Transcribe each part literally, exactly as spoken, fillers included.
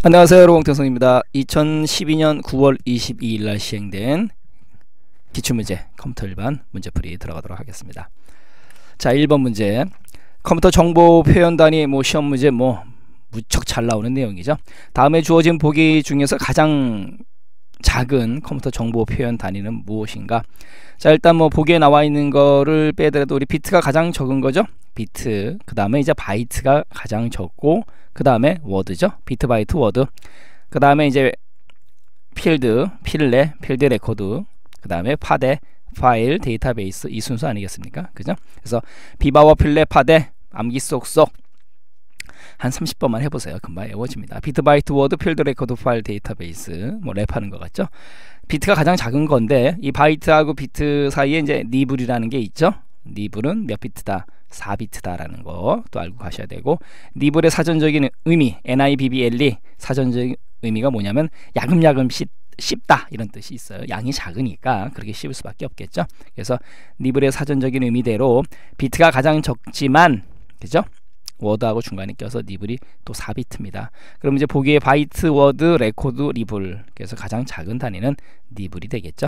안녕하세요, 로봉태성입니다. 이천십이년 구월 이십이일 날 시행된 기출문제 컴퓨터 일반 문제풀이 들어가도록 하겠습니다. 자, 일 번 문제. 컴퓨터 정보 표현 단위 뭐 시험 문제 뭐 무척 잘 나오는 내용이죠. 다음에 주어진 보기 중에서 가장 작은 컴퓨터 정보 표현 단위는 무엇인가? 자, 일단 뭐 보기에 나와 있는 거를 빼더라도 우리 비트가 가장 적은 거죠. 비트. 그 다음에 이제 바이트가 가장 적고, 그 다음에 워드죠. 비트, 바이트, 워드. 그 다음에 이제 필드, 필레, 필드 레코드. 그 다음에 파데, 파일, 데이터베이스. 이 순서 아니겠습니까? 그죠? 그래서 비바워, 필레, 파데, 암기 쏙쏙 한 삼십 번만 해보세요. 금방 외워집니다. 비트, 바이트, 워드, 필드, 레코드, 파일, 데이터베이스. 뭐 랩하는 것 같죠? 비트가 가장 작은 건데 이 바이트하고 비트 사이에 이제 니블이라는 게 있죠. 니블은 몇 비트다? 사 비트다라는 거 또 알고 가셔야 되고, 니블의 사전적인 의미 니블 사전적인 의미가 뭐냐면 야금야금 씹, 씹다 이런 뜻이 있어요. 양이 작으니까 그렇게 씹을 수밖에 없겠죠. 그래서 니블의 사전적인 의미대로 비트가 가장 적지만, 그죠? 워드하고 중간에 껴서 니블이 또 사 비트입니다. 그럼 이제 보기에 바이트, 워드, 레코드, 니블. 그래서 가장 작은 단위는 니블이 되겠죠.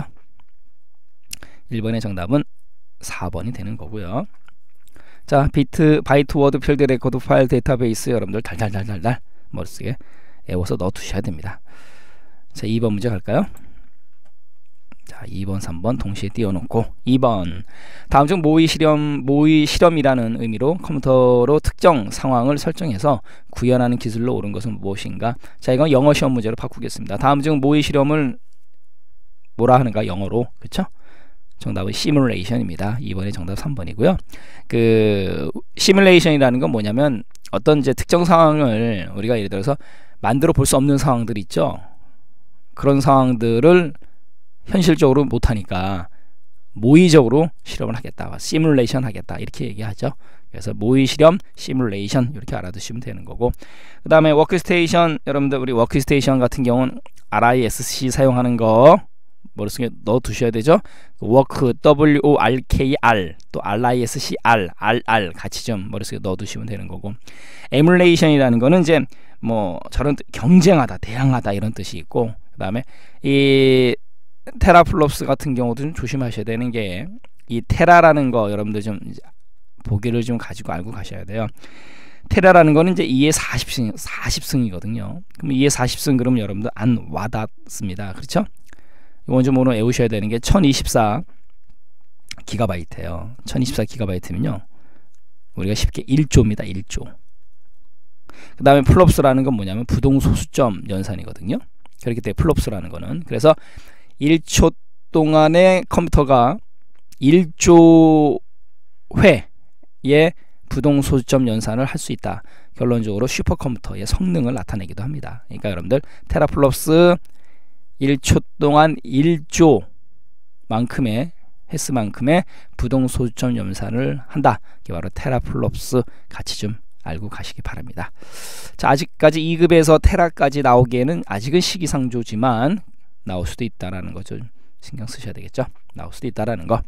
일 번의 정답은 사 번이 되는 거고요. 자, 비트, 바이트, 워드, 필드, 레코드, 파일, 데이터베이스 여러분들 달달달달달 머릿속에 외워서 넣어 두셔야 됩니다. 자, 이 번 문제 갈까요? 자, 이 번, 삼 번 동시에 띄워놓고 이 번. 다음 중 모의 실험, 모의 실험이라는 의미로 컴퓨터로 특정 상황을 설정해서 구현하는 기술로 옳은 것은 무엇인가? 자, 이건 영어 시험 문제로 바꾸겠습니다. 다음 중 모의 실험을 뭐라 하는가? 영어로. 그쵸? 정답은 시뮬레이션입니다. 이 번의 정답 삼 번이고요. 그 시뮬레이션이라는 건 뭐냐면 어떤 이제 특정 상황을 우리가 예를 들어서 만들어 볼 수 없는 상황들 있죠. 그런 상황들을 현실적으로 못하니까 모의적으로 실험을 하겠다, 시뮬레이션 하겠다 이렇게 얘기하죠. 그래서 모의 실험, 시뮬레이션 이렇게 알아두시면 되는 거고, 그 다음에 워크스테이션, 여러분들 우리 워크스테이션 같은 경우는 알아이에스씨 사용하는 거 머릿속에 넣어 두셔야 되죠. 워크, 더블유 오 알 케이 알, 또 알아이에스씨 알, 알알 같이 좀 머릿속에 넣어 두시면 되는 거고, 에뮬레이션이라는 거는 이제 뭐 저런 경쟁하다, 대항하다 이런 뜻이 있고, 그 다음에 이 테라플롭스 같은 경우도 좀 조심하셔야 되는 게, 이 테라라는 거 여러분들 좀 보기를 좀 가지고 알고 가셔야 돼요. 테라라는 거는 이제 이의 사십 승, 사십 승이거든요. 그럼 이의 사십 승 그러면 여러분들 안 와닿습니다. 그렇죠? 이건 좀 오늘 외우셔야 되는 게 천이십사 기가바이트예요. 천이십사 기가바이트면요 우리가 쉽게 일 조입니다. 일 조. 그 다음에 플롭스라는 건 뭐냐면 부동소수점 연산이거든요. 그렇기 때문에 플롭스라는 거는, 그래서 일 초 동안에 컴퓨터가 일 조 회의 부동소수점 연산을 할 수 있다. 결론적으로 슈퍼컴퓨터의 성능을 나타내기도 합니다. 그러니까 여러분들 테라플롭스 일 초 동안 일 조만큼의 헬스만큼의 부동소수점 연산을 한다. 이게 바로 테라플롭스 같이 좀 알고 가시기 바랍니다. 자, 아직까지 이 급에서 테라까지 나오기에는 아직은 시기상조지만 나올 수도 있다라는 거 좀 신경 쓰셔야 되겠죠. 나올 수도 있다라는 거.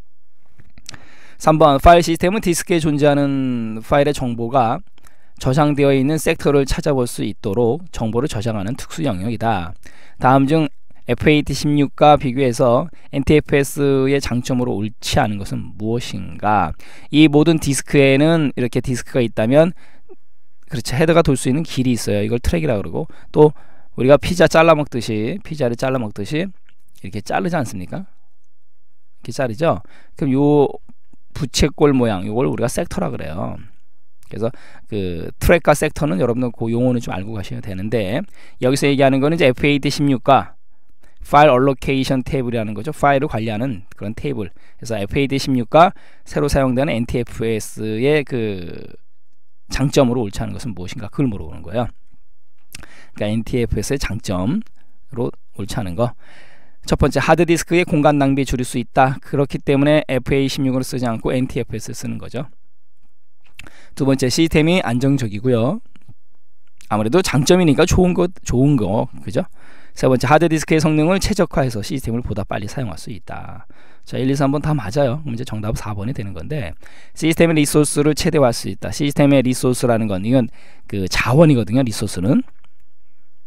삼 번. 파일 시스템은 디스크에 존재하는 파일의 정보가 저장되어 있는 섹터를 찾아볼 수 있도록 정보를 저장하는 특수 영역이다. 다음 중 에프에이티십육과 비교해서 엔티에프에스의 장점으로 옳지 않은 것은 무엇인가? 이 모든 디스크에는 이렇게 디스크가 있다면, 그렇죠, 헤더가 돌 수 있는 길이 있어요. 이걸 트랙이라고 그러고, 또 우리가 피자 잘라 먹듯이, 피자를 잘라 먹듯이 이렇게 자르지 않습니까? 이렇게 자르죠? 그럼 요 부채꼴 모양, 요걸 우리가 섹터라 그래요. 그래서 그 트랙과 섹터는 여러분들 그 용어는 좀 알고 가셔야 되는데, 여기서 얘기하는 거는 이제 에프에이티십육과 파일 얼로케이션 테이블이라는 거죠. 파일을 관리하는 그런 테이블. 그래서 에프에이티십육과 새로 사용되는 엔티에프에스의 그 장점으로 옳지 않은 것은 무엇인가? 그걸 물어보는 거예요. 그러니까 엔티에프에스의 장점으로 옳지 않은 거. 첫 번째, 하드디스크의 공간 낭비 줄일 수 있다. 그렇기 때문에 에프에이십육을 쓰지 않고 엔티에프에스를 쓰는 거죠. 두 번째, 시스템이 안정적이고요. 아무래도 장점이니까 좋은 거, 좋은 거, 그죠? 세 번째, 하드디스크의 성능을 최적화해서 시스템을 보다 빨리 사용할 수 있다. 자, 일, 이, 삼 번 다 맞아요. 그럼 이제 정답은 사 번이 되는 건데, 시스템의 리소스를 최대화할 수 있다. 시스템의 리소스라는 건 이건 그 자원이거든요. 리소스는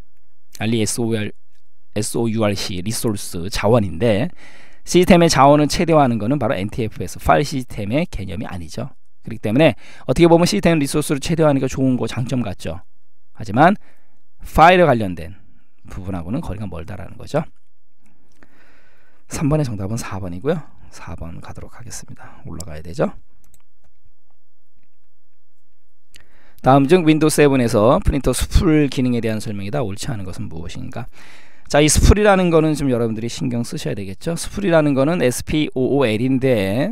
알리 에스오알, 에스오유알씨 리소스 자원인데 시스템의 자원을 최대화하는 것은 바로 엔티에프에스 파일 시스템의 개념이 아니죠. 그렇기 때문에 어떻게 보면 시스템 리소스를 최대화하는 게 좋은 거 장점 같죠. 하지만 파일에 관련된 부분하고는 거리가 멀다라는 거죠. 삼 번의 정답은 사 번이고요. 사 번 가도록 하겠습니다. 올라가야 되죠. 다음 중 윈도우 세븐에서 프린터 수풀 기능에 대한 설명이다. 옳지 않은 것은 무엇인가? 자, 이 수풀이라는 거는 좀 여러분들이 신경 쓰셔야 되겠죠. 수풀이라는 거는 에스피오올인데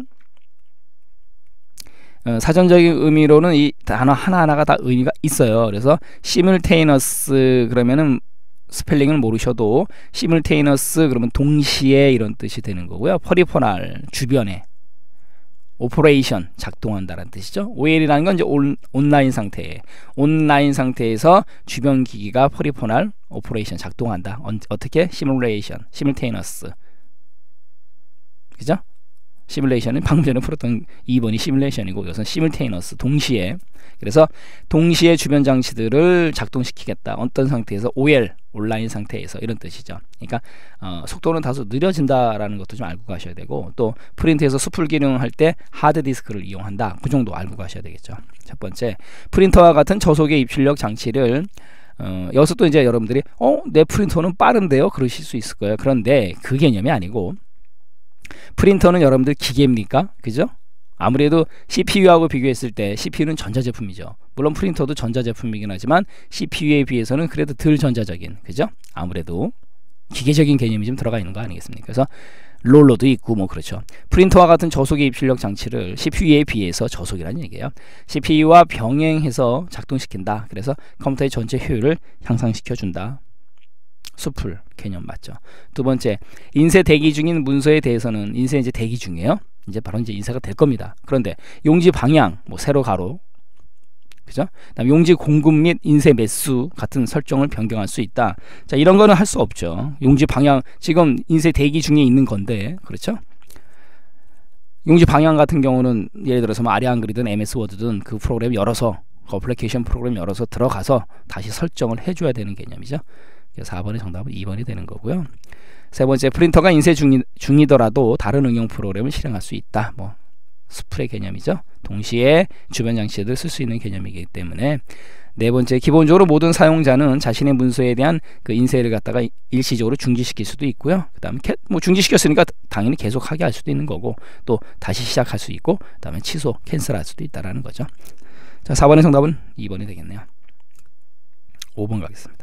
어, 사전적인 의미로는 이 단어 하나하나가 다 의미가 있어요. 그래서 시뮬테이너스 그러면은 스펠링을 모르셔도 시뮬테이너스 그러면 동시에 이런 뜻이 되는 거고요. 퍼리퍼럴 주변에 오퍼레이션 작동한다는 뜻이죠. 오엘이라는 건 이제 온, 온라인 상태에 온라인 상태에서 주변 기기가 퍼리퍼럴 오퍼레이션 작동한다. 어, 어떻게? 시뮬레이션, 시뮬테이너스. 그죠? 시뮬레이션은 방금 전에 풀었던 이 번이 시뮬레이션이고 이것은 시뮬테이너스 동시에. 그래서 동시에 주변 장치들을 작동시키겠다. 어떤 상태에서 오엘 온라인 상태에서 이런 뜻이죠. 그러니까 어, 속도는 다소 느려진다라는 것도 좀 알고 가셔야 되고 또 프린트에서 수풀 기능을 할 때 하드디스크를 이용한다. 그 정도 알고 가셔야 되겠죠. 첫 번째, 프린터와 같은 저속의 입출력 장치를 어, 여기서 또 이제 여러분들이 어, 내 프린터는 빠른데요? 그러실 수 있을 거예요. 그런데 그 개념이 아니고 프린터는 여러분들 기계입니까? 그죠? 아무래도 씨피유하고 비교했을 때 씨피유는 전자제품이죠. 물론 프린터도 전자제품이긴 하지만 씨피유에 비해서는 그래도 덜 전자적인, 그죠? 아무래도 기계적인 개념이 좀 들어가 있는 거 아니겠습니까? 그래서 롤러도 있고 뭐 그렇죠. 프린터와 같은 저속의 입출력 장치를 씨피유에 비해서 저속이라는 얘기예요. 씨피유와 병행해서 작동시킨다. 그래서 컴퓨터의 전체 효율을 향상시켜준다. 수풀 개념 맞죠. 두 번째, 인쇄 대기 중인 문서에 대해서는 인쇄 이제 대기 중이에요. 이제 바로 이제 인쇄가 될 겁니다. 그런데 용지 방향, 뭐 세로 가로, 그죠? 그다음 용지 공급 및 인쇄 매수 같은 설정을 변경할 수 있다. 자, 이런 거는 할 수 없죠. 용지 방향 지금 인쇄 대기 중에 있는 건데, 그렇죠? 용지 방향 같은 경우는 예를 들어서 뭐 아리안 그리든 엠에스 워드든 그 프로그램 열어서 어플리케이션 프로그램 열어서 들어가서 다시 설정을 해줘야 되는 개념이죠. 사 번의 정답은 이 번이 되는 거고요. 세 번째, 프린터가 인쇄 중이, 중이더라도 다른 응용 프로그램을 실행할 수 있다. 뭐 수풀의 개념이죠. 동시에 주변 장치들 쓸 수 있는 개념이기 때문에. 네 번째, 기본적으로 모든 사용자는 자신의 문서에 대한 그 인쇄를 갖다가 일시적으로 중지시킬 수도 있고요. 그 다음에 뭐 중지시켰으니까 당연히 계속하게 할 수도 있는 거고 또 다시 시작할 수 있고 그 다음에 취소, 캔슬할 수도 있다라는 거죠. 자, 사 번의 정답은 이 번이 되겠네요. 오 번 가겠습니다.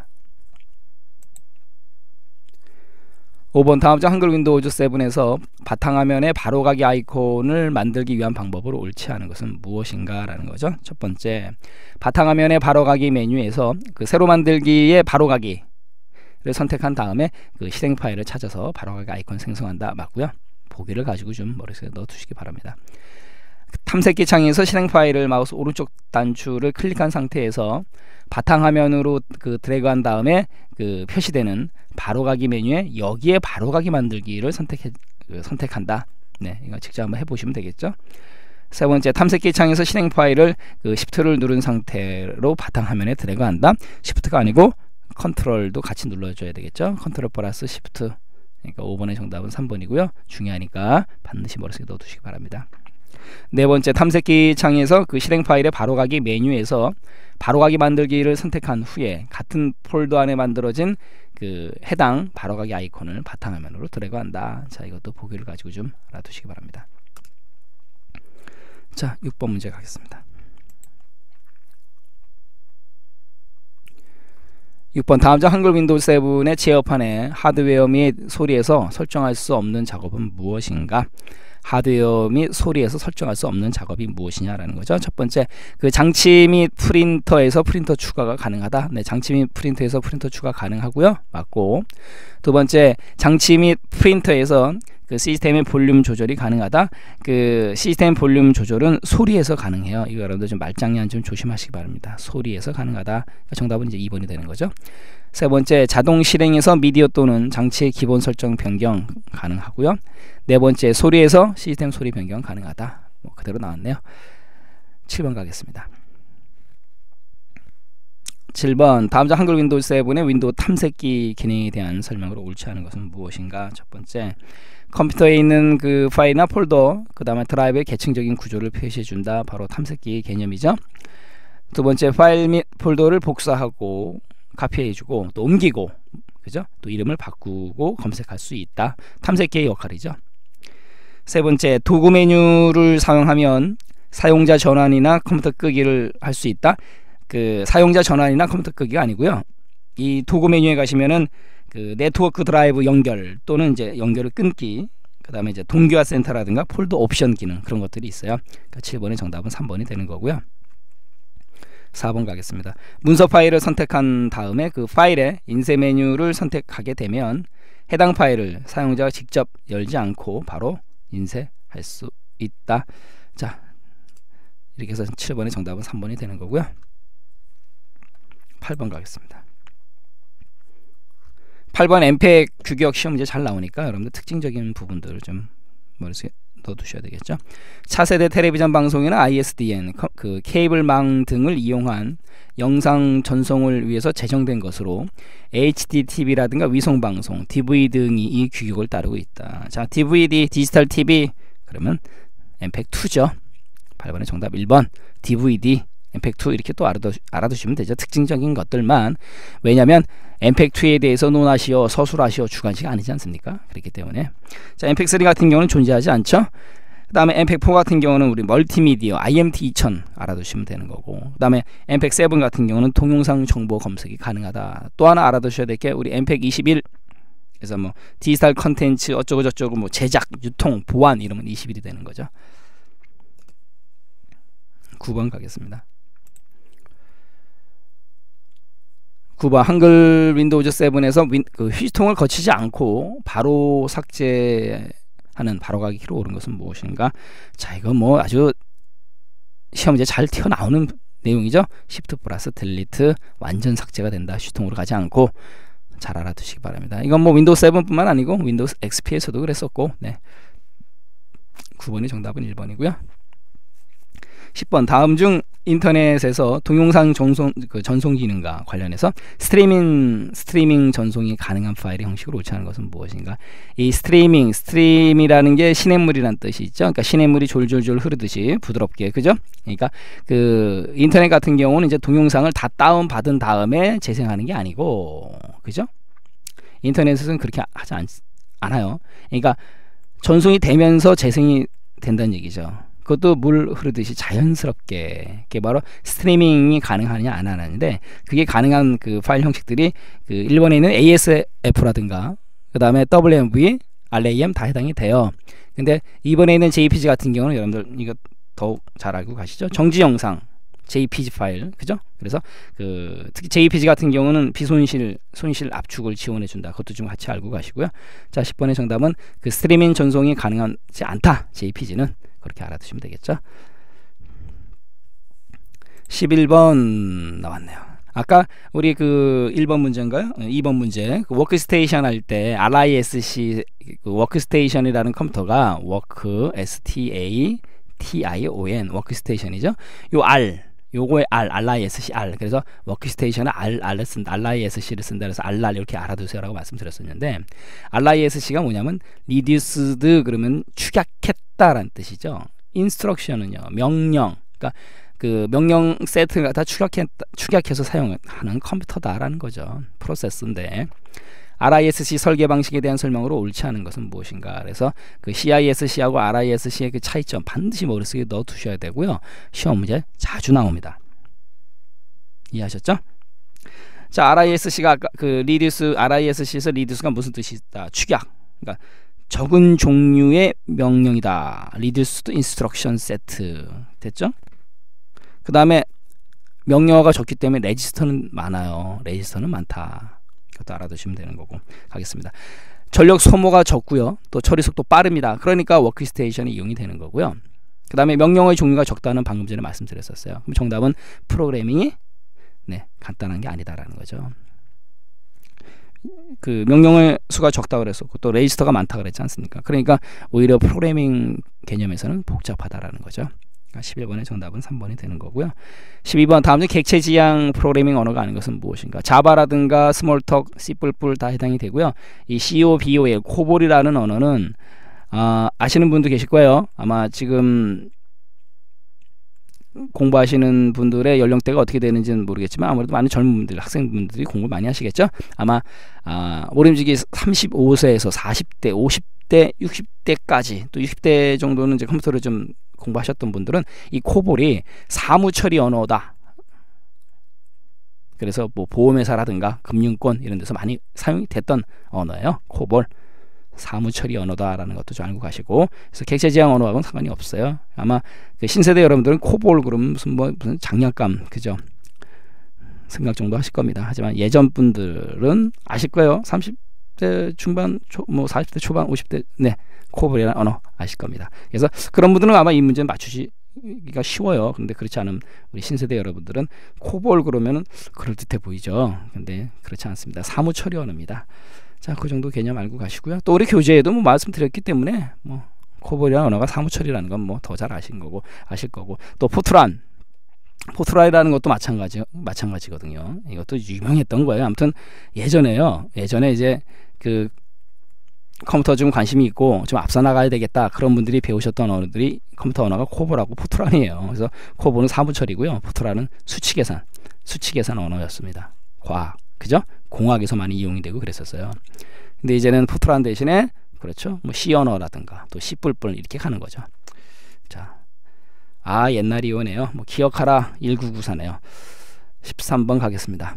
오 번, 다음 장 한글 윈도우즈 세븐에서 바탕화면에 바로가기 아이콘을 만들기 위한 방법으로 옳지 않은 것은 무엇인가 라는 거죠. 첫 번째, 바탕화면에 바로가기 메뉴에서 그 새로 만들기의 바로가기를 선택한 다음에 그 실행 파일을 찾아서 바로가기 아이콘 생성한다. 맞고요. 보기를 가지고 좀 머릿속에 넣어 두시기 바랍니다. 탐색기 창에서 실행 파일을 마우스 오른쪽 단추를 클릭한 상태에서 바탕화면으로 그 드래그한 다음에 그 표시되는 바로가기 메뉴에 여기에 바로가기 만들기를 선택해 그 선택한다. 네, 이거 직접 한번 해보시면 되겠죠. 세 번째, 탐색기 창에서 실행 파일을 그 시프트를 누른 상태로 바탕화면에 드래그한다. 시프트가 아니고 컨트롤도 같이 눌러줘야 되겠죠. 컨트롤 플러스 시프트. 그러니까 오 번의 정답은 삼 번이고요. 중요하니까 반드시 머릿속에 넣어두시기 바랍니다. 네 번째, 탐색기 창에서 그 실행 파일의 바로가기 메뉴에서 바로가기 만들기를 선택한 후에 같은 폴더 안에 만들어진 그 해당 바로가기 아이콘을 바탕화면으로 드래그한다. 자, 이것도 보기를 가지고 좀 알아두시기 바랍니다. 자, 육 번 문제 가겠습니다. 육 번, 다음 장 한글 윈도우 세븐의 제어판에 하드웨어 및 소리에서 설정할 수 없는 작업은 무엇인가? 하드웨어 및 소리에서 설정할 수 없는 작업이 무엇이냐라는 거죠. 첫 번째, 그 장치 및 프린터에서 프린터 추가가 가능하다. 네, 장치 및 프린터에서 프린터 추가 가능하고요. 맞고. 두 번째, 장치 및 프린터에서 그 시스템의 볼륨 조절이 가능하다. 그 시스템 볼륨 조절은 소리에서 가능해요. 이거 여러분들 좀 말장난 좀 조심하시기 바랍니다. 소리에서 가능하다. 정답은 이제 이 번이 되는 거죠. 세 번째, 자동 실행에서 미디어 또는 장치의 기본 설정 변경 가능하고요. 네 번째, 소리에서 시스템 소리 변경 가능하다. 뭐 그대로 나왔네요. 칠 번 가겠습니다. 칠 번 다음 장 한글 윈도우 세븐의 윈도우 탐색기 기능에 대한 설명으로 옳지 않은 것은 무엇인가? 첫 번째, 컴퓨터에 있는 그 파일이나 폴더, 그 다음에 드라이브의 계층적인 구조를 표시해 준다. 바로 탐색기 개념이죠. 두 번째, 파일 및 폴더를 복사하고 카피해 주고 또 옮기고, 그죠? 또 이름을 바꾸고 검색할 수 있다. 탐색기의 역할이죠. 세 번째, 도구 메뉴를 사용하면 사용자 전환이나 컴퓨터 끄기를 할 수 있다. 그 사용자 전환이나 컴퓨터 끄기가 아니고요. 이 도구 메뉴에 가시면은 그 네트워크 드라이브 연결 또는 이제 연결을 끊기, 그 다음에 이제 동기화 센터라든가 폴더 옵션 기능, 그런 것들이 있어요. 그러니까 칠 번의 정답은 삼 번이 되는 거고요. 사 번 가겠습니다. 문서 파일을 선택한 다음에 그 파일의 인쇄 메뉴를 선택하게 되면 해당 파일을 사용자가 직접 열지 않고 바로 인쇄할 수 있다. 자, 이렇게 해서 칠 번의 정답은 삼 번이 되는 거고요. 팔 번 가겠습니다. 팔 번 엠팩 규격 시험 문제 잘 나오니까 여러분들 특징적인 부분들을 좀 머릿속에 넣어두셔야 되겠죠. 차세대 텔레비전 방송이나 아이에스디엔, 그 케이블망 등을 이용한 영상 전송을 위해서 제정된 것으로 에이치디티비라든가 위성방송, 디브이디 등이 이 규격을 따르고 있다. 자, 디브이디, 디지털 티비, 그러면 엠팩 투죠. 팔 번의 정답 일 번 디브이디, 엠팩 투 이렇게 또 알아두, 알아두시면 되죠. 특징적인 것들만. 왜냐하면 엠팩 투에 대해서 논하시오, 서술하시오, 주관식 아니지 않습니까? 그렇기 때문에. 자, 엠팩 쓰리 같은 경우는 존재하지 않죠. 그 다음에 엠팩 포 같은 경우는 우리 멀티미디어 아이엠티 이천 알아두시면 되는 거고, 그 다음에 엠팩 세븐 같은 경우는 동영상 정보 검색이 가능하다. 또 하나 알아두셔야 될 게 우리 엠팩 이십일, 그래서 뭐 디지털 컨텐츠 어쩌고 저쩌고 뭐 제작, 유통, 보안 이러면 이십일이 되는 거죠. 구 번 가겠습니다. 구 번 한글 윈도우즈 세븐에서 윈, 그 휴지통을 거치지 않고 바로 삭제하는 바로가기 키로 옳은 것은 무엇인가? 자, 이거 뭐 아주 시험지에 잘 튀어나오는 내용이죠. Shift 플러스 딜리트, 완전 삭제가 된다. 휴지통으로 가지 않고. 잘 알아두시기 바랍니다. 이건 뭐 윈도우 세븐뿐만 아니고 윈도우 엑스피에서도 그랬었고. 네. 구 번의 정답은 일 번이고요. 십 번 다음 중 인터넷에서 동영상 전송, 그 전송 기능과 관련해서 스트리밍 스트리밍 전송이 가능한 파일의 형식으로 옳지 않은 것은 무엇인가? 이 스트리밍, 스트림이라는 게 시냇물이라는 뜻이 있죠. 그러니까 시냇물이 졸졸졸 흐르듯이 부드럽게, 그죠? 그러니까 그 인터넷 같은 경우는 이제 동영상을 다 다운 받은 다음에 재생하는 게 아니고, 그죠? 인터넷에서는 그렇게 하지 않, 않아요. 그러니까 전송이 되면서 재생이 된다는 얘기죠. 그것도 물 흐르듯이 자연스럽게. 그게 바로 스트리밍이 가능하느냐 안 하느냐인데, 그게 가능한 그 파일 형식들이 그 일 번에 있는 에이에스에프라든가 그 다음에 더블유엠브이, 램 다 해당이 돼요. 근데 이 번에 있는 제이피지 같은 경우는 여러분들 이거 더욱 잘 알고 가시죠. 정지 영상 제이피지 파일, 그죠? 그래서 그 특히 제이피지 같은 경우는 비손실 손실 압축을 지원해 준다. 그것도 좀 같이 알고 가시고요. 자, 십 번의 정답은 그 스트리밍 전송이 가능하지 않다. 제이피지는 그렇게 알아두시면 되겠죠. 십일 번 나왔네요. 아까 우리 그 일 번 문제인가요? 이 번 문제. 그 워크스테이션 할 때 알아이에스씨 그 워크스테이션이라는 컴퓨터가 워크 에스티에이티아이오엔 워크스테이션이죠. 요 R 요거의 R, 알아이에스씨 R. 그래서 워크스테이션은 R, R을 쓴다, 알아이에스씨를 쓴다. 그래서 알알 이렇게 알아두세요라고 말씀드렸었는데, 알아이에스씨가 뭐냐면 reduced 그러면 축약했다라는 뜻이죠. instruction은요 명령, 그러니까 그 명령 세트가 다 축약했 축약해서 사용하는 컴퓨터다라는 거죠. 프로세스인데. 알아이에스씨 설계 방식에 대한 설명으로 옳지 않은 것은 무엇인가? 그래서 그 씨아이에스씨하고 알아이에스씨의 그 차이점 반드시 머릿속에 넣어 두셔야 되고요. 시험 문제 자주 나옵니다. 이해하셨죠? 자, 알아이에스씨가 아까 그 리듀스, 알아이에스씨에서 리듀스가 무슨 뜻이 있다? 축약. 그러니까 적은 종류의 명령이다. reduced instruction set. 됐죠? 그 다음에 명령어가 적기 때문에 레지스터는 많아요. 레지스터는 많다. 그것도 알아두시면 되는 거고. 가겠습니다. 전력 소모가 적고요. 또 처리 속도 빠릅니다. 그러니까 워크스테이션이 이용이 되는 거고요. 그 다음에 명령어의 종류가 적다는 방금 전에 말씀드렸었어요. 그럼 정답은 프로그래밍이 네, 간단한 게 아니다라는 거죠. 그 명령어의 수가 적다 그랬었고 또 레지스터가 많다 그랬지 않습니까? 그러니까 오히려 프로그래밍 개념에서는 복잡하다라는 거죠. 십일 번의 정답은 삼 번이 되는 거고요. 십이 번 다음 중 객체 지향 프로그래밍 언어가 아닌 것은 무엇인가? 자바라든가 스몰톡, 씨++ 다 해당이 되고요. 이 씨 오 비 오 엘 코볼이라는 언어는 아, 아시는 분도 계실 거예요. 아마 지금 공부하시는 분들의 연령대가 어떻게 되는지는 모르겠지만 아무래도 많은 젊은 분들, 학생분들이 공부를 많이 하시겠죠. 아마 아, 모름지기 삼십오 세에서 사십 대, 오십 대, 육십 대까지 또 육십 대 정도는 이제 컴퓨터를 좀 공부하셨던 분들은 이 코볼이 사무처리 언어다. 그래서 뭐 보험회사라든가 금융권 이런 데서 많이 사용이 됐던 언어예요. 코볼. 사무처리 언어다라는 것도 좀 알고 가시고, 그래서 객체 지향 언어하고는 상관이 없어요. 아마 그 신세대 여러분들은 코볼 그러면 무슨 뭐 무슨 장난감 그죠? 생각 정도 하실 겁니다. 하지만 예전 분들은 아실 거예요. 삼십 대 중반, 초, 뭐 사십 대 초반, 오십 대 네 코볼이라는 언어 아실 겁니다. 그래서 그런 분들은 아마 이 문제는 맞추시기가 쉬워요. 그런데 그렇지 않은 우리 신세대 여러분들은 코볼 그러면은 그럴듯해 보이죠. 근데 그렇지 않습니다. 사무처리 언어입니다. 자, 그 정도 개념 알고 가시고요. 또 우리 교재에도 뭐 말씀드렸기 때문에 뭐 코볼이라는 언어가 사무처리라는 건 뭐 더 잘 아신 거고 아실 거고, 또 포트란, 포트란이라는 것도 마찬가지 마찬가지거든요. 이것도 유명했던 거예요. 아무튼 예전에요. 예전에 이제 그 컴퓨터 좀 관심이 있고 좀 앞서 나가야 되겠다 그런 분들이 배우셨던 언어들이 컴퓨터 언어가 코볼하고 포트란이에요. 그래서 코볼은 사무처리고요. 포트란은 수치 계산, 수치 계산 언어였습니다. 과학, 그죠? 공학에서 많이 이용이 되고 그랬었어요. 근데 이제는 포트란 대신에 그렇죠. 뭐 C 언어라든가 또 C++ 이렇게 가는 거죠. 자, 아 옛날이 오네요. 뭐 기억하라 천구백구십사네요. 십삼 번 가겠습니다.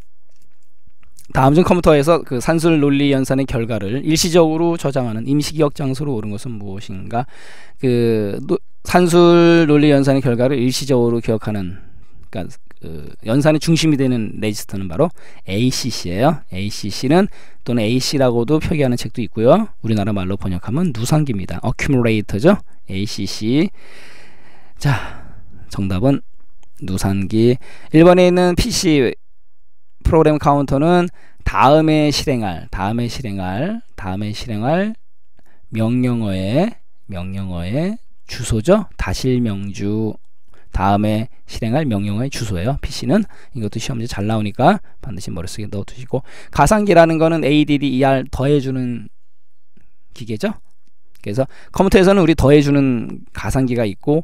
다음 중 컴퓨터에서 그 산술 논리 연산의 결과를 일시적으로 저장하는 임시기억 장소로 옳은 것은 무엇인가? 그 노, 산술 논리 연산의 결과를 일시적으로 기억하는, 그러니까 그 연산의 중심이 되는 레지스터는 바로 에이 씨 씨예요. 에이 씨 씨는 또는 에이씨라고도 표기하는 책도 있고요. 우리나라 말로 번역하면 누상기입니다. 어큐뮬레이터죠. 에이 씨 씨. 자, 정답은 누산기. 일 번에 있는 피씨 프로그램 카운터는 다음에 실행할, 다음에 실행할, 다음에 실행할 명령어의 명령어의 주소죠. 다실명주. 다음에 실행할 명령어의 주소예요. 피씨는 이것도 시험 문제 잘 나오니까 반드시 머릿속에 넣어두시고, 가상기라는 거는 에이디디이알 더해주는 기계죠. 그래서 컴퓨터에서는 우리 더해주는 가상기가 있고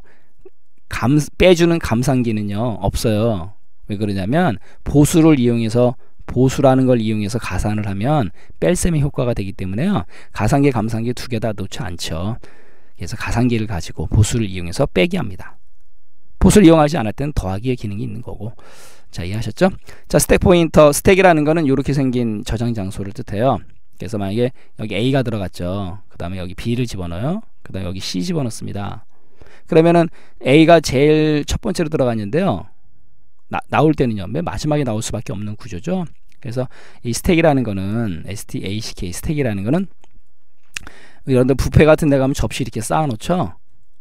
감, 빼주는 감상기는요 없어요. 왜 그러냐면 보수를 이용해서, 보수라는 걸 이용해서 가산을 하면 뺄셈의 효과가 되기 때문에요. 가상기, 감상기 두 개 다 놓지 않죠. 그래서 가상기를 가지고 보수를 이용해서 빼기 합니다. 보수를 이용하지 않을 때는 더하기의 기능이 있는 거고. 자, 이해하셨죠? 자, 스택 포인터, 스택이라는 거는 이렇게 생긴 저장 장소를 뜻해요. 그래서 만약에 여기 A가 들어갔죠. 그 다음에 여기 B를 집어넣어요. 그 다음에 여기 C 집어넣습니다. 그러면은 A가 제일 첫 번째로 들어갔는데요. 나, 나올 때는요, 맨 마지막에 나올 수밖에 없는 구조죠. 그래서 이 스택이라는 거는 스택, 스택이라는 거는 여러분들 뷔페 같은 데 가면 접시 이렇게 쌓아놓죠.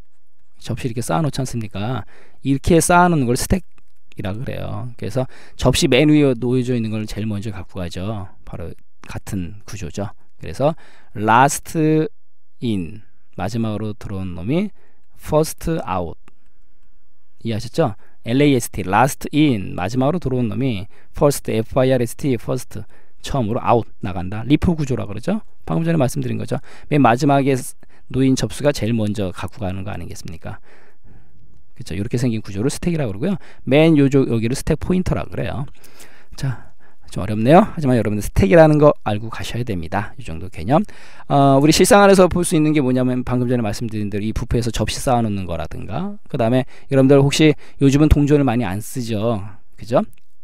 접시 이렇게 쌓아놓지 않습니까? 이렇게 쌓아놓는 걸 스택이라고 그래요. 그래서 접시 맨 위에 놓여져 있는 걸 제일 먼저 갖고 가죠. 바로 같은 구조죠. 그래서 last in, 마지막으로 들어온 놈이 first out. 이해하셨죠? last, last in, 마지막으로 들어온 놈이 first, first, first, 처음으로 out, 나간다. 리프 구조라고 그러죠? 방금 전에 말씀드린 거죠. 맨 마지막에 놓인 접수가 제일 먼저 갖고 가는 거 아니겠습니까? 그렇죠. 이렇게 생긴 구조를 스택이라고 그러고요. 맨 요쪽 여기를 스택 포인터라고 그래요. 자, 좀 어렵네요. 하지만 여러분들 스택이라는 거 알고 가셔야 됩니다. 이 정도 개념. 어, 우리 실생 안에서 볼 수 있는 게 뭐냐면 방금 전에 말씀드린 대로 이 뷔페에서 접시 쌓아놓는 거라든가, 그 다음에 여러분들 혹시 요즘은 동전을 많이 안 쓰죠. 그죠?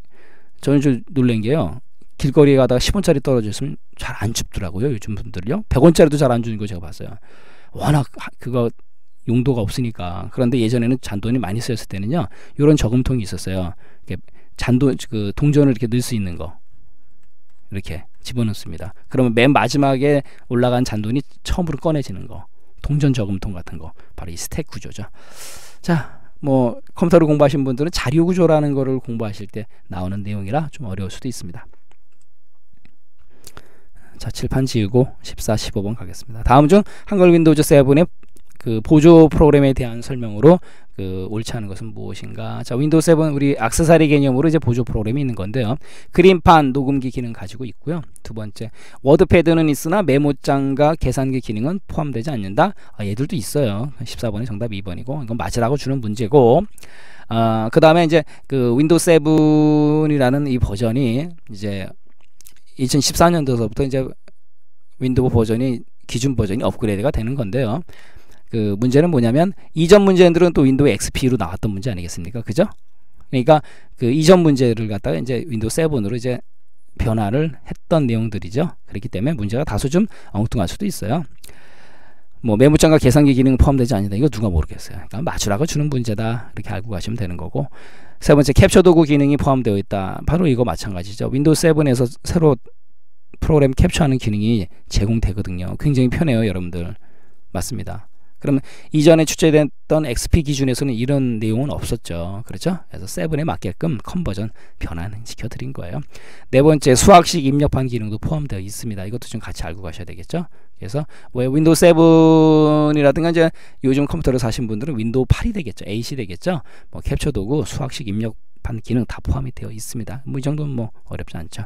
저는 좀 놀란 게요. 길거리에 가다가 십 원짜리 떨어져 있으면 잘 안 줍더라고요. 요즘 분들요. 백 원짜리도 잘 안 주는 거 제가 봤어요. 워낙 그거 용도가 없으니까. 그런데 예전에는 잔돈이 많이 쓰였을 때는요, 이런 저금통이 있었어요. 잔돈, 그 동전을 이렇게 넣을 수 있는 거 이렇게 집어넣습니다. 그러면 맨 마지막에 올라간 잔돈이 처음으로 꺼내지는 거, 동전 저금통 같은 거, 바로 이 스택 구조죠. 자, 뭐 컴퓨터를 공부하신 분들은 자료 구조라는 거를 공부하실 때 나오는 내용이라 좀 어려울 수도 있습니다. 자, 칠판 지우고 십사, 십오 번 가겠습니다. 다음 중 한글 윈도우즈 세븐의 그 보조 프로그램에 대한 설명으로 그 옳지 않은 것은 무엇인가. 자, 윈도우 세븐 우리 액세서리 개념으로 이제 보조 프로그램이 있는 건데요. 그림판 녹음기 기능 가지고 있고요. 두 번째, 워드패드는 있으나 메모장과 계산기 기능은 포함되지 않는다. 아, 얘들도 있어요. 십사 번이 정답 이 번이고 이건 맞으라고 주는 문제고. 아, 그 다음에 이제 그 윈도우 세븐이라는 이 버전이 이제 이천십사 년도서부터 이제 윈도우 버전이 기준 버전이 업그레이드가 되는 건데요. 그 문제는 뭐냐면 이전 문제들은 또 윈도우 엑스피로 나왔던 문제 아니겠습니까? 그죠? 그러니까 그 이전 문제를 갖다가 이제 윈도우 세븐으로 이제 변화를 했던 내용들이죠. 그렇기 때문에 문제가 다소 좀 엉뚱할 수도 있어요. 뭐 메모장과 계산기 기능 포함되지 않는다. 이거 누가 모르겠어요. 그러니까 맞추라고 주는 문제다. 이렇게 알고 가시면 되는 거고. 세 번째, 캡처 도구 기능이 포함되어 있다. 바로 이거 마찬가지죠. 윈도우 세븐에서 새로 프로그램 캡처하는 기능이 제공되거든요. 굉장히 편해요, 여러분들. 맞습니다. 그러면 이전에 출제됐던 엑스피 기준에서는 이런 내용은 없었죠. 그렇죠? 그래서 세븐에 맞게끔 컨버전 변환시켜 드린 거예요. 네 번째, 수학식 입력판 기능도 포함되어 있습니다. 이것도 좀 같이 알고 가셔야 되겠죠. 그래서 왜 윈도우 세븐이라든가 이제 요즘 컴퓨터를 사신 분들은 윈도우 팔이 되겠죠. 에잇이 되겠죠. 뭐 캡처 도구, 수학식 입력판 기능 다 포함이 되어 있습니다. 뭐 이 정도는 뭐 어렵지 않죠.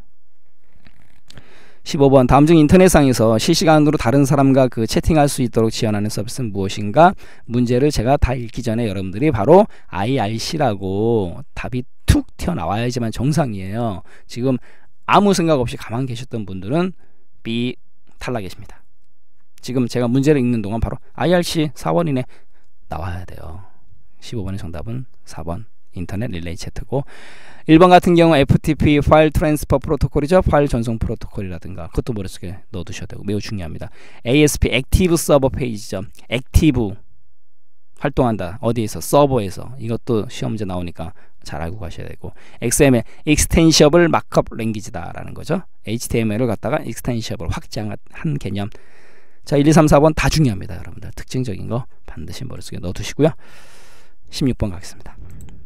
십오 번, 다음 중 인터넷상에서 실시간으로 다른 사람과 그 채팅할 수 있도록 지원하는 서비스는 무엇인가? 문제를 제가 다 읽기 전에 여러분들이 바로 아이알씨라고 답이 툭 튀어나와야지만 정상이에요. 지금 아무 생각 없이 가만히 계셨던 분들은 B 탈락이십니다. 지금 제가 문제를 읽는 동안 바로 아이알씨 사 번이네 나와야 돼요. 십오 번의 정답은 사 번 인터넷 릴레이 채트고, 일 번 같은 경우 에프티피 파일 트랜스퍼 프로토콜이죠. 파일 전송 프로토콜이라든가 그것도 머릿속에 넣어두셔야 되고 매우 중요합니다. 에이에스피 액티브 서버 페이지죠. 액티브 활동한다. 어디에서? 서버에서. 이것도 시험 문제 나오니까 잘 알고 가셔야 되고, 엑스엠엘 익스텐셔블 마크업 랭귀지다 라는 거죠. 에이치티엠엘을 갖다가 익스텐셔블 확장한 개념. 자, 일, 이, 삼, 사 번 다 중요합니다. 여러분들 특징적인 거 반드시 머릿속에 넣어두시고요. 십육 번 가겠습니다.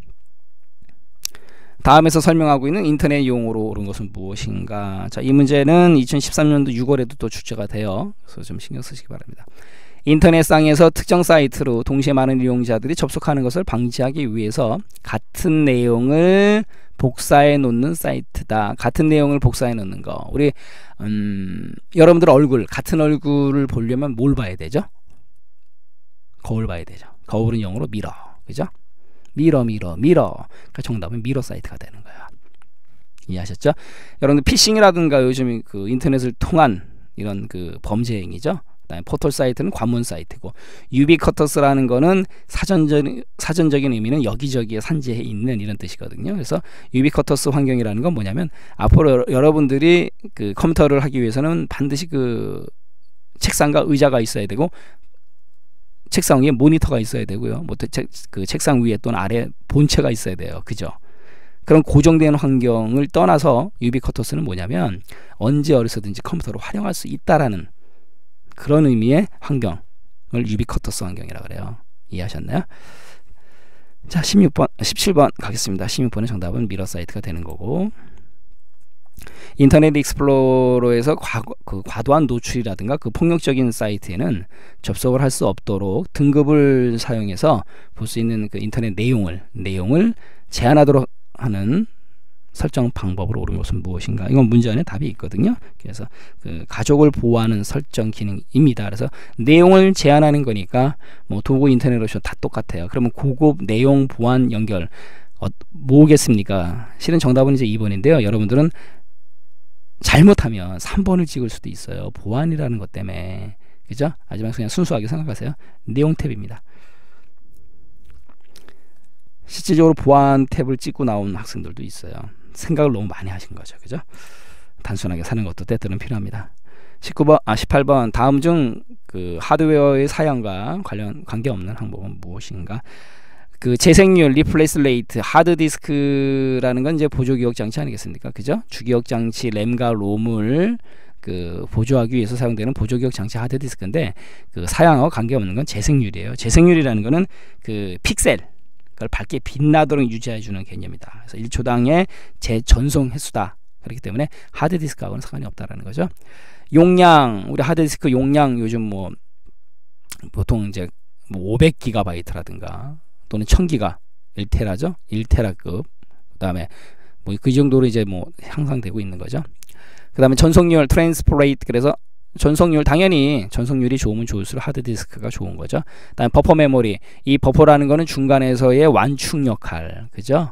다음에서 설명하고 있는 인터넷 용어로 옳은 것은 무엇인가? 자, 이 문제는 이천십삼 년도 유월에도 또 출제가 돼요. 그래서 좀 신경 쓰시기 바랍니다. 인터넷상에서 특정 사이트로 동시에 많은 이용자들이 접속하는 것을 방지하기 위해서 같은 내용을 복사해 놓는 사이트다. 같은 내용을 복사해 놓는 거. 우리 음, 여러분들 얼굴, 같은 얼굴을 보려면 뭘 봐야 되죠? 거울 봐야 되죠. 거울은 영어로 미러. 그죠? 미러 미러 미러. 그러니까 정답은 미러 사이트가 되는 거예요. 이해하셨죠? 여러분들 피싱이라든가 요즘 그 인터넷을 통한 이런 그 범죄 행위죠. 그다음에 포털 사이트는 관문 사이트고, 유비쿼터스라는 거는 사전적 사전적인 의미는 여기저기에 산재해 있는 이런 뜻이거든요. 그래서 유비쿼터스 환경이라는 건 뭐냐면 앞으로 여러분들이 그 컴퓨터를 하기 위해서는 반드시 그 책상과 의자가 있어야 되고, 책상 위에 모니터가 있어야 되고요. 뭐 책, 그 책상 위에 또는 아래 본체가 있어야 돼요. 그죠? 그런 고정된 환경을 떠나서 유비쿼터스는 뭐냐면 언제 어디서든지 컴퓨터를 활용할 수 있다라는 그런 의미의 환경을 유비쿼터스 환경이라고 그래요. 이해하셨나요? 자, 십육 번, 십칠 번 가겠습니다. 십육 번의 정답은 미러 사이트가 되는 거고, 인터넷 익스플로러에서 과, 그 과도한 노출이라든가 그 폭력적인 사이트에는 접속을 할 수 없도록 등급을 사용해서 볼 수 있는 그 인터넷 내용을 내용을 제한하도록 하는 설정 방법으로 옳은 것은 무엇인가? 이건 문제 안에 답이 있거든요. 그래서 그 가족을 보호하는 설정 기능입니다. 그래서 내용을 제한하는 거니까 뭐 도구, 인터넷 오션 다 똑같아요. 그러면 고급 내용 보안 연결 어, 뭐겠습니까? 실은 정답은 이제 이 번인데요. 여러분들은 잘못하면 삼 번을 찍을 수도 있어요. 보안이라는 것 때문에. 그죠? 하지만 그냥 순수하게 생각하세요. 내용 탭입니다. 실질적으로 보안 탭을 찍고 나온 학생들도 있어요. 생각을 너무 많이 하신 거죠. 그죠? 단순하게 사는 것도 때때는 필요합니다. 십구 번, 아, 십팔 번, 다음 중 그 하드웨어의 사양과 관련 관계없는 항목은 무엇인가? 그 재생률, 리플레이스 레이트, 하드디스크라는 건 이제 보조기억 장치 아니겠습니까? 그죠? 주기억 장치, 램과 롬을 그 보조하기 위해서 사용되는 보조기억 장치 하드디스크인데, 그 사양과 관계없는 건 재생률이에요. 재생률이라는 거는 그 픽셀, 그걸 밝게 빛나도록 유지해주는 개념이다. 그래서 일 초당의 재전송 횟수다. 그렇기 때문에 하드디스크하고는 상관이 없다라는 거죠. 용량, 우리 하드디스크 용량 요즘 뭐 보통 이제 뭐 오백 기가바이트라든가 또는 천 기가 일 테라죠. 일 테라급. 그다음에 뭐 그 정도로 이제 뭐 향상되고 있는 거죠. 그다음에 전속률 트랜스포레이트, 그래서 전속률, 당연히 전속률이 좋으면 좋을수록 하드디스크가 좋은 거죠. 그다음에 버퍼 메모리, 이 버퍼라는 거는 중간에서의 완충 역할, 그죠?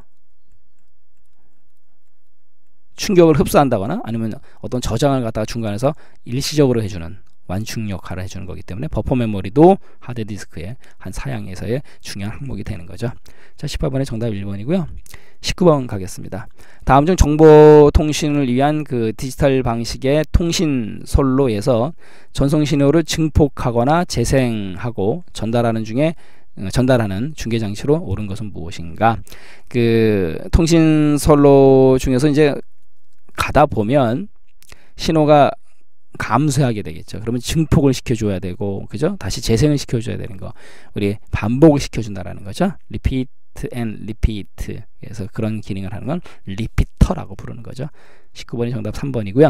충격을 흡수한다거나 아니면 어떤 저장을 갖다가 중간에서 일시적으로 해주는 완충 역할을 해주는 거기 때문에 버퍼 메모리도 하드디스크의 한 사양에서의 중요한 항목이 되는 거죠. 자, 십팔 번의 정답 일 번이고요. 십구 번 가겠습니다. 다음 중 정보통신을 위한 그 디지털 방식의 통신 선로에서 전송 신호를 증폭하거나 재생하고 전달하는 중에 전달하는 중계 장치로 옳은 것은 무엇인가? 그 통신 선로 중에서 이제 가다 보면 신호가 감소하게 되겠죠. 그러면 증폭을 시켜줘야 되고, 그죠? 다시 재생을 시켜줘야 되는 거, 우리 반복을 시켜준다라는 거죠. 리피트 앤 리피트. 그래서 그런 기능을 하는 건 리피터라고 부르는 거죠. 십구 번이 정답 삼 번이고요.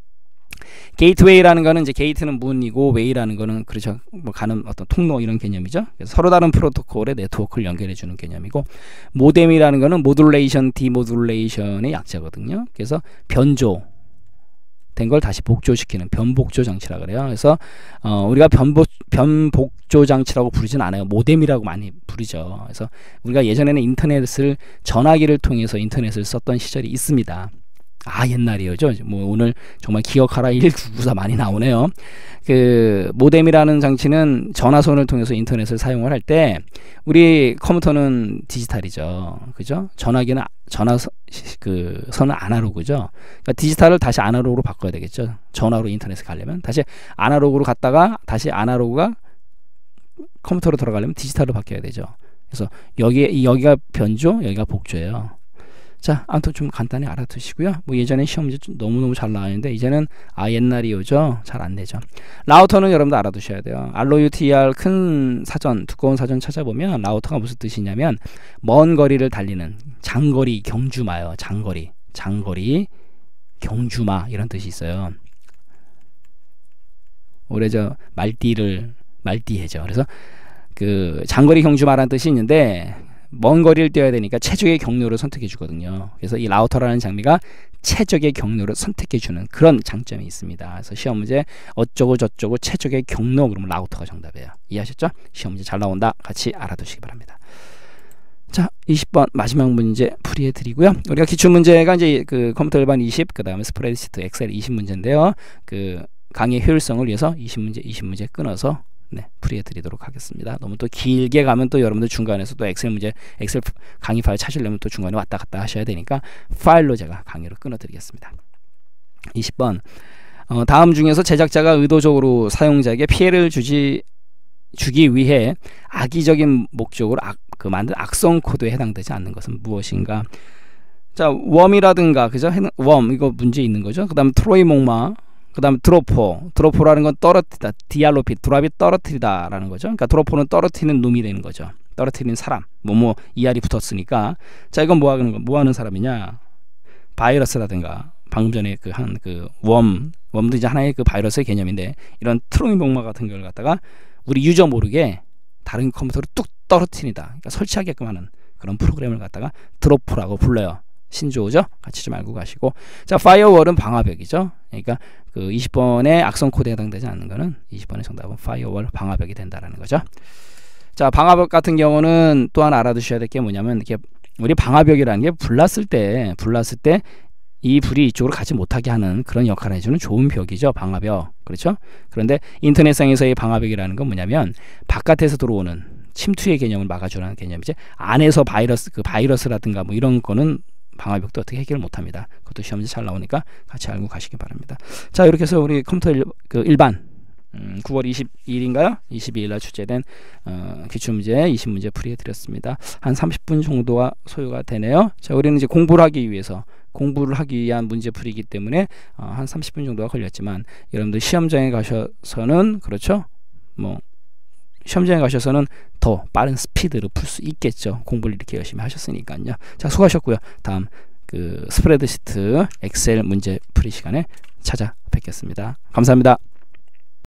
게이트웨이라는 거는 이제 게이트는 문이고 웨이라는 거는 그렇죠. 뭐 가는 어떤 통로 이런 개념이죠. 그래서 서로 다른 프로토콜의 네트워크를 연결해 주는 개념이고, 모뎀이라는 거는 모듈레이션, 디모듈레이션의 약자거든요. 그래서 변조 된 걸 다시 복조시키는 변복조 장치라 그래요. 그래서 어, 우리가 변복, 변복조 장치라고 부르진 않아요. 모뎀이라고 많이 부르죠. 그래서 우리가 예전에는 인터넷을 전화기를 통해서 인터넷을 썼던 시절이 있습니다. 아, 옛날이죠. 뭐 오늘 정말 기억하라 일구구사 많이 나오네요. 그 모뎀이라는 장치는 전화선을 통해서 인터넷을 사용을 할 때, 우리 컴퓨터는 디지털이죠, 그죠? 전화기는 전화 그 선은 아날로그죠. 그러니까 디지털을 다시 아날로그로 바꿔야 되겠죠. 전화로 인터넷을 가려면 다시 아날로그로 갔다가 다시 아날로그가 컴퓨터로 들어가려면 디지털로 바뀌어야 되죠. 그래서 여기 여기가 변조, 여기가 복조예요. 자, 아무튼 좀 간단히 알아두시고요. 뭐 예전에 시험 문제 너무너무 잘 나왔는데 이제는 아 옛날이오죠. 잘 안 되죠. 라우터는 여러분도 알아두셔야 돼요. 알로유티알 큰 사전, 두꺼운 사전 찾아보면 라우터가 무슨 뜻이냐면 먼 거리를 달리는 장거리 경주마요. 장거리, 장거리 경주마 이런 뜻이 있어요. 올해 저 말띠를 말띠해죠. 그래서 그 장거리 경주마라는 뜻이 있는데, 먼 거리를 뛰어야 되니까 최적의 경로를 선택해 주거든요. 그래서 이 라우터라는 장비가 최적의 경로를 선택해 주는 그런 장점이 있습니다. 그래서 시험 문제 어쩌고 저쩌고 최적의 경로, 그러면 라우터가 정답이에요. 이해하셨죠? 시험 문제 잘 나온다. 같이 알아두시기 바랍니다. 자, 이십 번 마지막 문제 풀이해 드리고요. 우리가 기출 문제가 이제 그 컴퓨터 일반 이십, 그 다음에 스프레드시트 엑셀 이십 문제인데요. 그 강의 효율성을 위해서 이십 문제 이십 문제 끊어서 네, 풀이해 드리도록 하겠습니다. 너무 또 길게 가면 또 여러분들 중간에서 또 엑셀 문제, 엑셀 강의 파일 찾으려면 또 중간에 왔다 갔다 하셔야 되니까 파일로 제가 강의를 끊어 드리겠습니다. 이십 번 어, 다음 중에서 제작자가 의도적으로 사용자에게 피해를 주지 주기 위해 악의적인 목적으로 악, 그 만든 악성 코드에 해당되지 않는 것은 무엇인가? 자, 웜이라든가, 그죠? 웜 이거 문제 있는 거죠. 그다음 트로이 목마, 그 다음 드로포, 드로포라는 건 떨어뜨리다, 디알로피, 드랍이 떨어뜨리다라는 거죠. 그러니까 드로포는 떨어뜨리는 놈이 되는 거죠. 떨어뜨리는 사람, 뭐뭐 이알이 붙었으니까. 자, 이건 뭐 하는 거, 뭐 하는 사람이냐? 바이러스라든가 방금 전에 그 한 그 웜, 웜도 이제 하나의 그 바이러스의 개념인데, 이런 트로이 목마 같은 걸 갖다가 우리 유저 모르게 다른 컴퓨터로 뚝 떨어뜨린다. 그러니까 설치하게끔 하는 그런 프로그램을 갖다가 드로포라고 불러요. 신조어죠. 같이 좀 알고 가시고. 자, 파이어월은 방화벽이죠. 그러니까 그 이십 번의 악성 코드에 해당되지 않는 거는 이십 번의 정답은 파이어월 방화벽이 된다라는 거죠. 자, 방화벽 같은 경우는 또한 알아두셔야 될 게 뭐냐면, 이렇게 우리 방화벽이라는 게 불났을 때 불났을 때 이 불이 이쪽으로 가지 못하게 하는 그런 역할을 해주는 좋은 벽이죠. 방화벽. 그렇죠? 그런데 인터넷상에서의 방화벽이라는 건 뭐냐면 바깥에서 들어오는 침투의 개념을 막아주는 개념이지, 안에서 바이러스, 그 바이러스라든가 뭐 이런 거는 방화벽도 어떻게 해결을 못합니다. 그것도 시험지 잘 나오니까 같이 알고 가시기 바랍니다. 자, 이렇게 해서 우리 컴퓨터 일, 그 일반 음, 구월 이십일인가요? 이십이일 날 출제된 어, 기출문제 이십 문제 풀이해 드렸습니다. 한 삼십 분 정도가 소요가 되네요. 자, 우리는 이제 공부를 하기 위해서 공부를 하기 위한 문제 풀이기 때문에 어, 한 삼십 분 정도가 걸렸지만, 여러분들 시험장에 가셔서는 그렇죠? 뭐 시험장에 가셔서는 더 빠른 스피드로 풀 수 있겠죠. 공부를 이렇게 열심히 하셨으니까요. 자, 수고하셨고요. 다음 그 스프레드시트 엑셀 문제 풀이 시간에 찾아뵙겠습니다. 감사합니다.